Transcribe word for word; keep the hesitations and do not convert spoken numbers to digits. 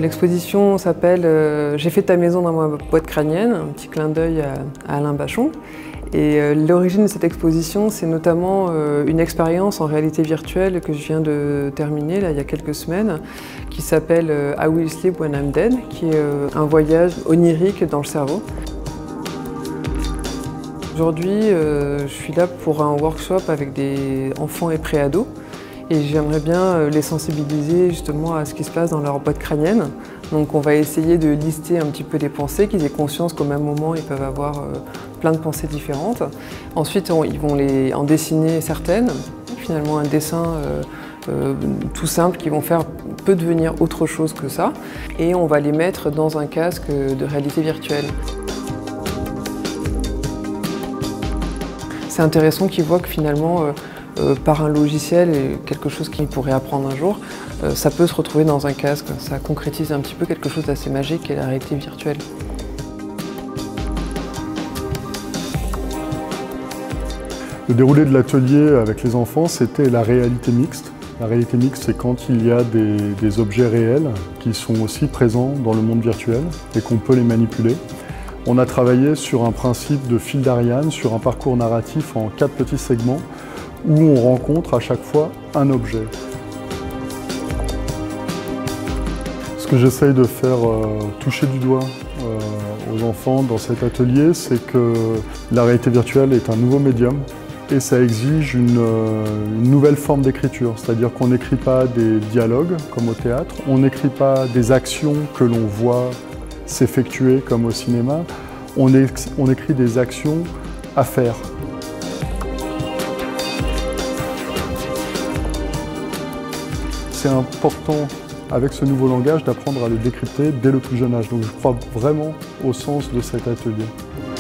L'exposition s'appelle euh, « J'ai fait ta maison dans ma boîte crânienne », un petit clin d'œil à, à Alain Bachon. Et euh, l'origine de cette exposition, c'est notamment euh, une expérience en réalité virtuelle que je viens de terminer là, il y a quelques semaines, qui s'appelle euh, « I Will Sleep When I'm Dead », qui est euh, un voyage onirique dans le cerveau. Aujourd'hui, euh, je suis là pour un workshop avec des enfants et préados. Et j'aimerais bien les sensibiliser justement à ce qui se passe dans leur boîte crânienne. Donc on va essayer de lister un petit peu les pensées, qu'ils aient conscience qu'au même moment ils peuvent avoir euh, plein de pensées différentes. Ensuite on, ils vont les, en dessiner certaines, finalement un dessin euh, euh, tout simple qui vont faire peut devenir autre chose que ça. Et on va les mettre dans un casque de réalité virtuelle. C'est intéressant qu'ils voient que finalement euh, Euh, par un logiciel et quelque chose qu'ils pourraient apprendre un jour, euh, ça peut se retrouver dans un casque. Ça concrétise un petit peu quelque chose d'assez magique qui est la réalité virtuelle. Le déroulé de l'atelier avec les enfants, c'était la réalité mixte. La réalité mixte, c'est quand il y a des, des objets réels qui sont aussi présents dans le monde virtuel et qu'on peut les manipuler. On a travaillé sur un principe de fil d'Ariane, sur un parcours narratif en quatre petits segments, où on rencontre à chaque fois un objet. Ce que j'essaye de faire euh, toucher du doigt euh, aux enfants dans cet atelier, c'est que la réalité virtuelle est un nouveau médium et ça exige une, euh, une nouvelle forme d'écriture, c'est-à-dire qu'on n'écrit pas des dialogues comme au théâtre, on n'écrit pas des actions que l'on voit s'effectuer comme au cinéma, on, é- on écrit des actions à faire. C'est important, avec ce nouveau langage, d'apprendre à le décrypter dès le plus jeune âge. Donc je crois vraiment au sens de cet atelier.